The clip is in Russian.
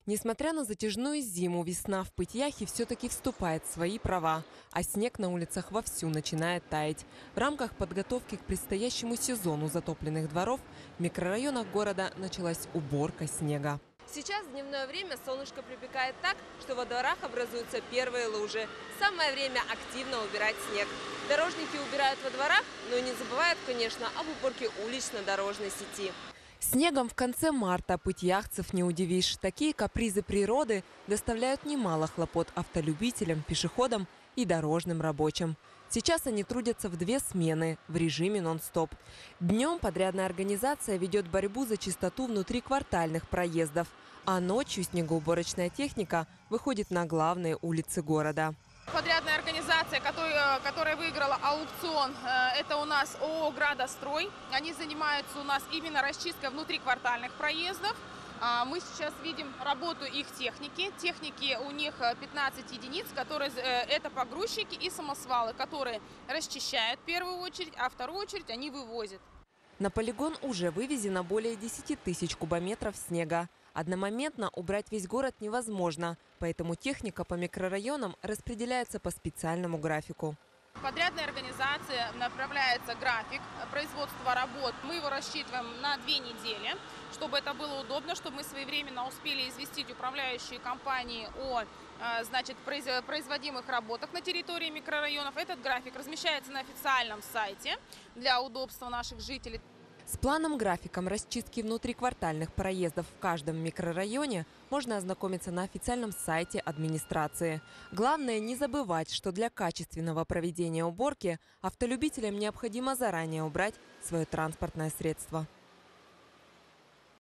Несмотря на затяжную зиму, весна в Пыть-Яхе все-таки вступает в свои права, а снег на улицах вовсю начинает таять. В рамках подготовки к предстоящему сезону затопленных дворов в микрорайонах города началась уборка снега. Сейчас в дневное время солнышко припекает так, что во дворах образуются первые лужи. Самое время активно убирать снег. Дорожники убирают во дворах, но не забывают, конечно, об уборке улично-дорожной сети. Снегом в конце марта пыть-яхцев не удивишь. Такие капризы природы доставляют немало хлопот автолюбителям, пешеходам и дорожным рабочим. Сейчас они трудятся в 2 смены в режиме нон-стоп. Днем подрядная организация ведет борьбу за чистоту внутриквартальных проездов, а ночью снегоуборочная техника выходит на главные улицы города. Подрядная организация, которая выиграла аукцион, это у нас ООО «Градострой». Они занимаются у нас именно расчисткой внутриквартальных проездов. Мы сейчас видим работу их техники. Техники у них 15 единиц, которые это погрузчики и самосвалы, которые расчищают в первую очередь, а в вторую очередь они вывозят. На полигон уже вывезено более 10 тысяч кубометров снега. Одномоментно убрать весь город невозможно, поэтому техника по микрорайонам распределяется по специальному графику. Подрядной организации направляется график производства работ. Мы его рассчитываем на 2 недели, чтобы это было удобно, чтобы мы своевременно успели известить управляющие компании о производимых работах на территории микрорайонов. Этот график размещается на официальном сайте для удобства наших жителей. С планом-графиком расчистки внутриквартальных проездов в каждом микрорайоне можно ознакомиться на официальном сайте администрации. Главное не забывать, что для качественного проведения уборки автолюбителям необходимо заранее убрать свое транспортное средство.